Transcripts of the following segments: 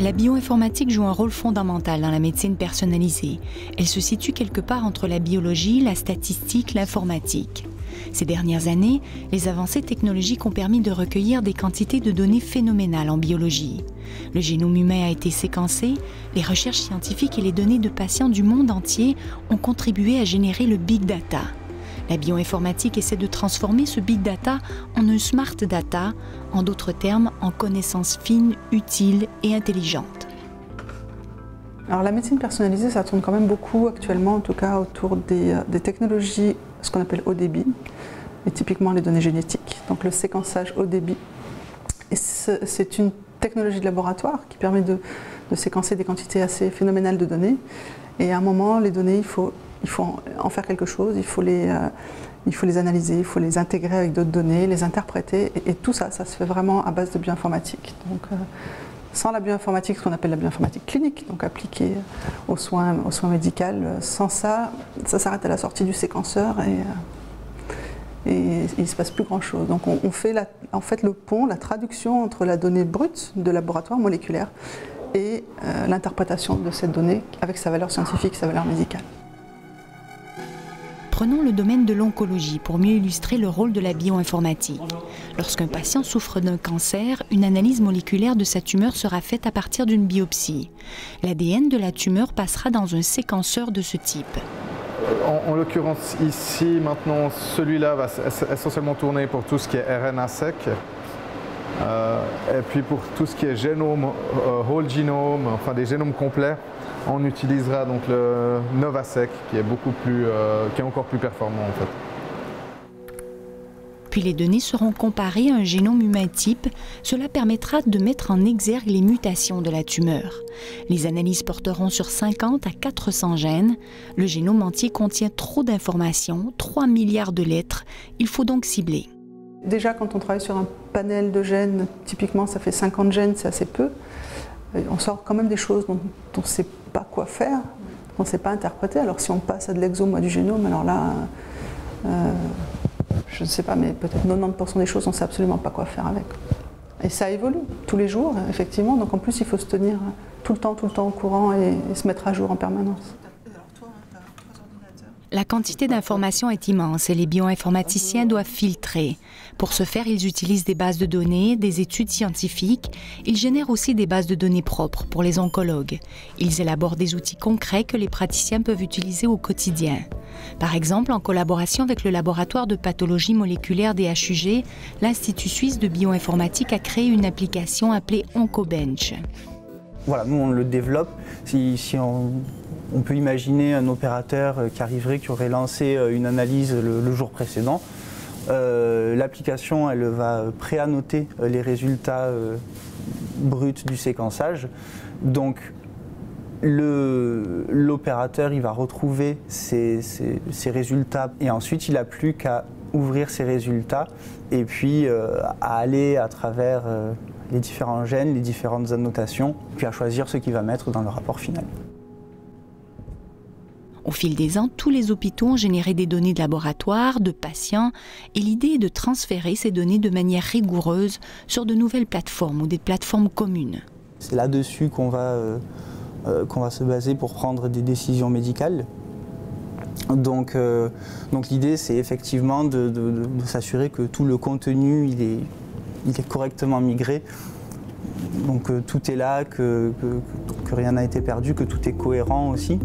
La bioinformatique joue un rôle fondamental dans la médecine personnalisée. Elle se situe quelque part entre la biologie, la statistique, l'informatique. Ces dernières années, les avancées technologiques ont permis de recueillir des quantités de données phénoménales en biologie. Le génome humain a été séquencé, les recherches scientifiques et les données de patients du monde entier ont contribué à générer le big data. La bioinformatique essaie de transformer ce big data en un smart data, en d'autres termes, en connaissances fines, utiles et intelligentes. Alors la médecine personnalisée, ça tourne quand même beaucoup actuellement, en tout cas autour des technologies, ce qu'on appelle haut débit, et typiquement les données génétiques, donc le séquençage haut débit. Et c'est une technologie de laboratoire qui permet de séquencer des quantités assez phénoménales de données. Et à un moment, les données, il faut en faire quelque chose, il faut les analyser, il faut les intégrer avec d'autres données, les interpréter, et tout ça, ça se fait vraiment à base de bioinformatique. Donc, sans la bioinformatique, ce qu'on appelle la bioinformatique clinique, donc appliquée aux soins médicaux, sans ça, ça s'arrête à la sortie du séquenceur et il ne se passe plus grand-chose. Donc on fait en fait le pont, la traduction entre la donnée brute de laboratoire moléculaire et l'interprétation de cette donnée avec sa valeur scientifique, sa valeur médicale. Prenons le domaine de l'oncologie pour mieux illustrer le rôle de la bioinformatique. Lorsqu'un patient souffre d'un cancer, une analyse moléculaire de sa tumeur sera faite à partir d'une biopsie. L'ADN de la tumeur passera dans un séquenceur de ce type. En l'occurrence ici, maintenant, celui-là va essentiellement tourner pour tout ce qui est RNA sec. Et puis pour tout ce qui est génome, whole genome, enfin des génomes complets, on utilisera donc le Novasec qui est encore plus performant en fait. Puis les données seront comparées à un génome humain type. Cela permettra de mettre en exergue les mutations de la tumeur. Les analyses porteront sur 50 à 400 gènes. Le génome entier contient trop d'informations, 3 milliards de lettres. Il faut donc cibler. Déjà, quand on travaille sur un panel de gènes, typiquement ça fait 50 gènes, c'est assez peu. On sort quand même des choses dont on ne sait pas quoi faire, on ne sait pas interpréter. Alors si on passe à de l'exome ou à du génome, alors là, je ne sais pas, mais peut-être 90% des choses, on ne sait absolument pas quoi faire avec. Et ça évolue tous les jours, effectivement. Donc en plus, il faut se tenir tout le temps au courant et se mettre à jour en permanence. La quantité d'informations est immense et les bioinformaticiens doivent filtrer. Pour ce faire, ils utilisent des bases de données, des études scientifiques. Ils génèrent aussi des bases de données propres pour les oncologues. Ils élaborent des outils concrets que les praticiens peuvent utiliser au quotidien. Par exemple, en collaboration avec le laboratoire de pathologie moléculaire des HUG, l'Institut suisse de bioinformatique a créé une application appelée OncoBench. Voilà, nous on le développe. Si on peut imaginer un opérateur qui aurait lancé une analyse le jour précédent. L'application, elle va préannoter les résultats bruts du séquençage. Donc l'opérateur, il va retrouver ces résultats et ensuite il n'a plus qu'à ouvrir ces résultats et puis à aller à travers les différents gènes, les différentes annotations, puis à choisir ce qu'il va mettre dans le rapport final. Au fil des ans, tous les hôpitaux ont généré des données de laboratoire, de patients, et l'idée est de transférer ces données de manière rigoureuse sur de nouvelles plateformes ou des plateformes communes. C'est là-dessus qu'on va se baser pour prendre des décisions médicales. Donc l'idée, c'est effectivement de s'assurer que tout le contenu il est correctement migré. Donc tout est là, que rien n'a été perdu, que tout est cohérent aussi.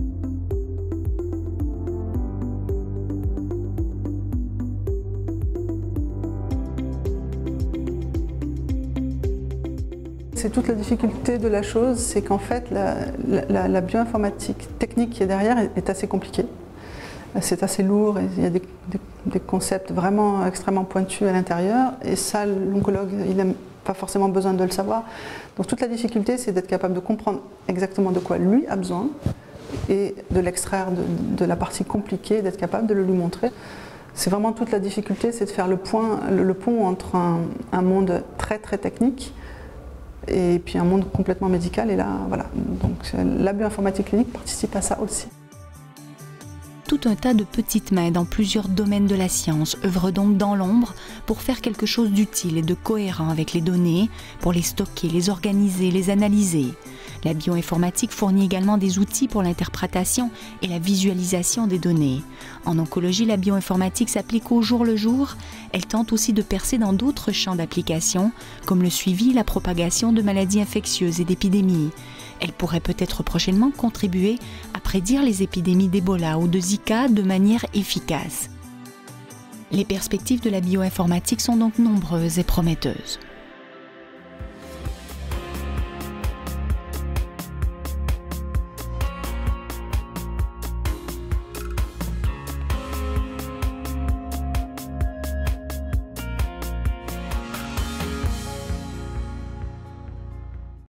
C'est toute la difficulté de la chose, c'est qu'en fait la bioinformatique technique qui est derrière est assez compliquée. C'est assez lourd, et il y a des concepts vraiment extrêmement pointus à l'intérieur et ça, l'oncologue, il n'a pas forcément besoin de le savoir. Donc toute la difficulté, c'est d'être capable de comprendre exactement de quoi lui a besoin et de l'extraire de la partie compliquée, d'être capable de le lui montrer. C'est vraiment toute la difficulté, c'est de faire le pont entre un monde très technique et puis un monde complètement médical. Et là, voilà. Donc la bioinformatique clinique participe à ça aussi. Tout un tas de petites mains dans plusieurs domaines de la science œuvrent donc dans l'ombre pour faire quelque chose d'utile et de cohérent avec les données, pour les stocker, les organiser, les analyser. La bioinformatique fournit également des outils pour l'interprétation et la visualisation des données. En oncologie, la bioinformatique s'applique au jour le jour. Elle tente aussi de percer dans d'autres champs d'application, comme le suivi et la propagation de maladies infectieuses et d'épidémies. Elle pourrait peut-être prochainement contribuer à prédire les épidémies d'Ebola ou de Zika de manière efficace. Les perspectives de la bioinformatique sont donc nombreuses et prometteuses.